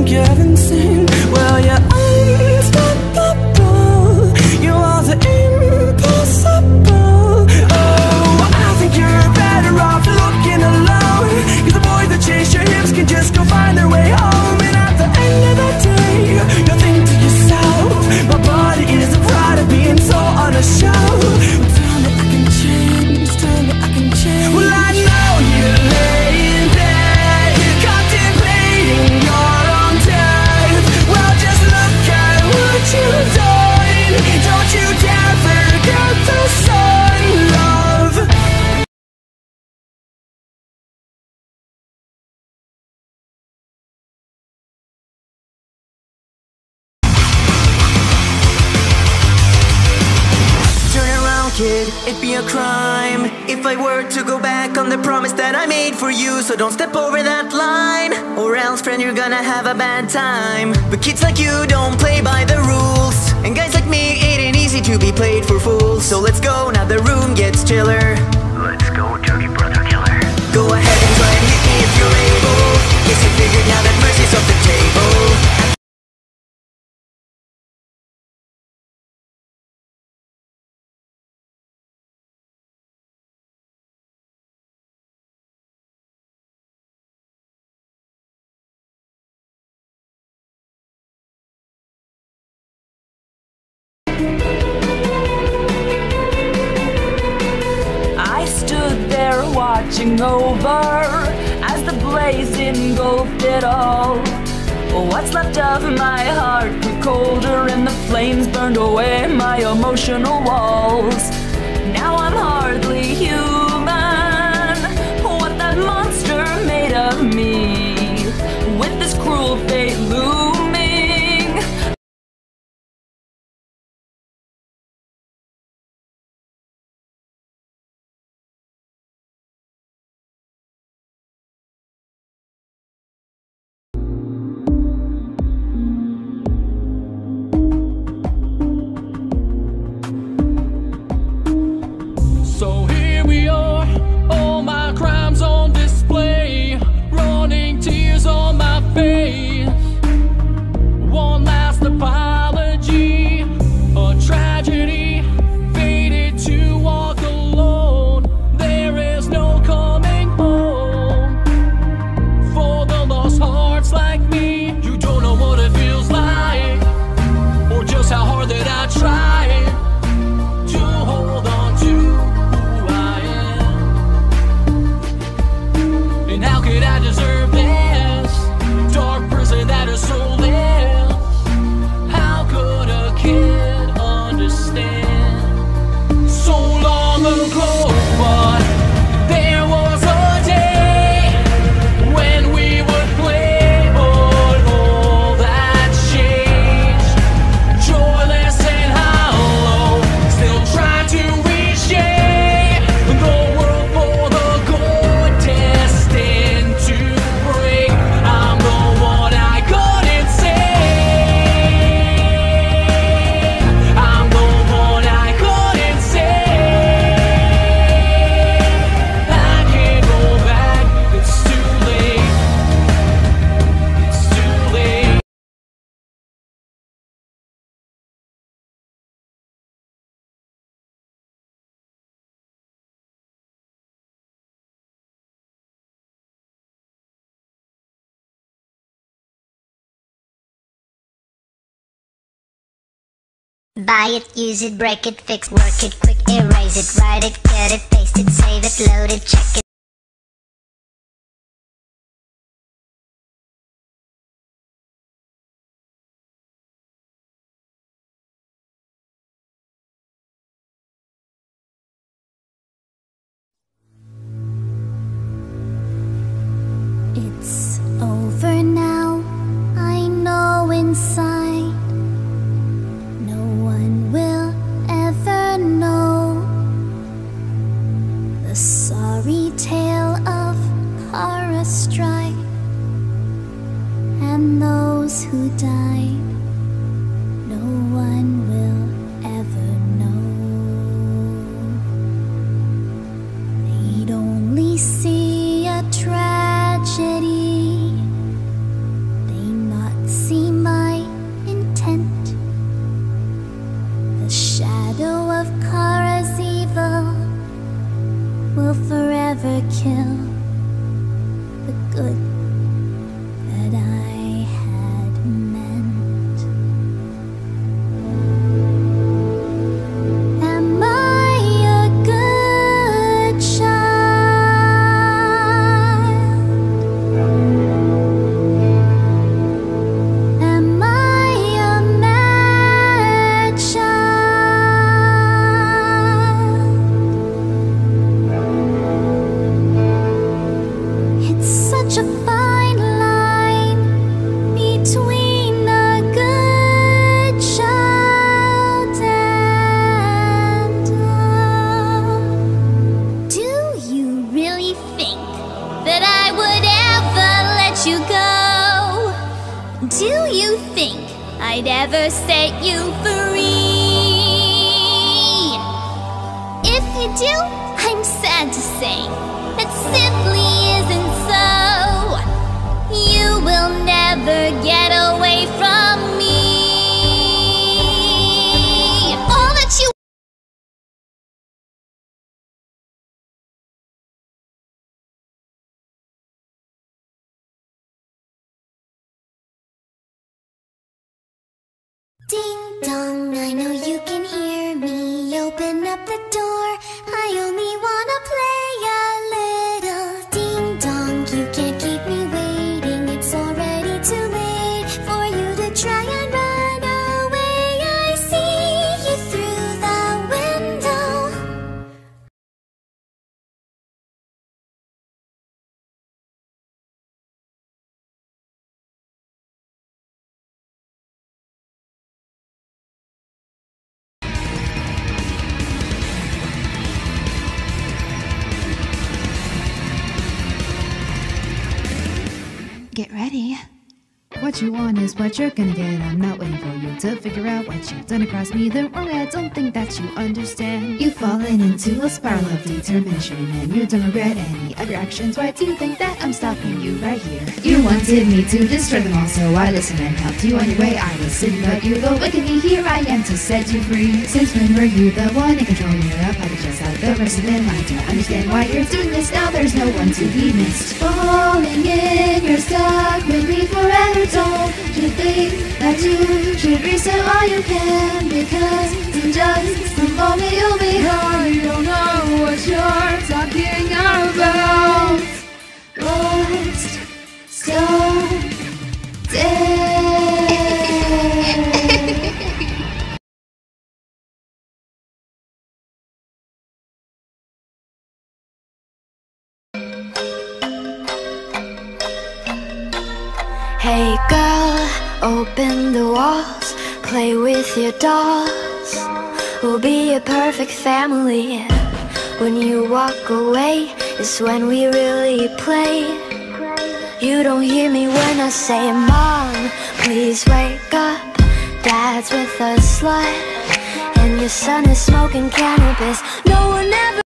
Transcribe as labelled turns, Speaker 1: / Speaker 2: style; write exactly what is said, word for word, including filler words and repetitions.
Speaker 1: think you're insane. Well, you're unstoppable. You are the impossible. Oh, I think you're better off looking alone, 'cause the boys that chase your hips can just go find their way home. And at the end of the day, you'll think to yourself, my body is a product of being so on a show. Tell me I can change, tell me I can change. Well, I know you're laying there contemplating your own death. Well, just look at what you've done. Don't you dare forget the sun, love. Kid, it'd be a crime if I were to go back on the promise that I made for you. So don't step over that line, or else, friend, you're gonna have a bad time. But kids like you don't play by the rules, and guys like me, it ain't easy to be played for fools. So let's go, now the room gets chiller. Let's go, Turkey Brother Killer. Go ahead and try and hit me if you're able. Guess you figured now that mercy's off the table.
Speaker 2: I stood there watching over as the blaze engulfed it all. What's left of my heart grew colder, and the flames burned away my emotional walls. Now I'm hardly human. What that monster made of me, with this cruel fate looming.
Speaker 3: So here we are, all my crimes on display, running tears on my face. One last apology, a tragedy, fated to walk alone. There is no coming home for the lost hearts like me. You don't know what it feels like, or just how hard that I tried to hold on to. And how could I deserve this dark prison that is soulless? How could a kid understand? So long ago, but there was a day when we would play, but all that changed. Joyless and hollow, still trying to reshape the world for the good, destined to break. I'm the one I couldn't save. I'm the one I couldn't save. I can't go back, it's too late. It's too late.
Speaker 4: Buy it, use it, break it, fix, work it, quick, erase it, write it, get it, paste it, save it, load it, check it.
Speaker 5: It's over now, I know inside. No one will ever know the sorry tale of horror strife, and those who died, no one will ever know. They'd only see a tragedy, they not Do you think I'd ever set you free? If you do, I'm sad to say that simply isn't so. You will never get away from me. All that you Ding dong, I know you can hear me. Open up the door, I only wanna play a little. Ding dong, you can't keep me waiting. It's already too late for you to try and run away. I see you through the window.
Speaker 6: Get ready. What you want is what you're gonna get. I'm not waiting for you to figure out what you've done across me the wrong way. I don't think that you understand. You've fallen into a spiral of determination, and you don't regret any of your actions. Why do you think that I'm stopping you right here? You wanted me to destroy them all, so I listened and helped you on your way. I listened, but you go look at me. Here I am to set you free. Since when were you the one in control? You're a puppet just like the rest of them. I don't understand why you're doing this now. There's no one to be missed. Falling in, you're stuck with me forever. Don't you think that you should reset while you can? Because in just a moment you'll be home. You don't know what you're talking about. Lost, stone, dead.
Speaker 7: Hey girl, open the walls, play with your dolls. We'll be a perfect family. When you walk away is when we really play. You don't hear me when I say, Mom, please wake up. Dad's with a slut, and your son is smoking cannabis. No one ever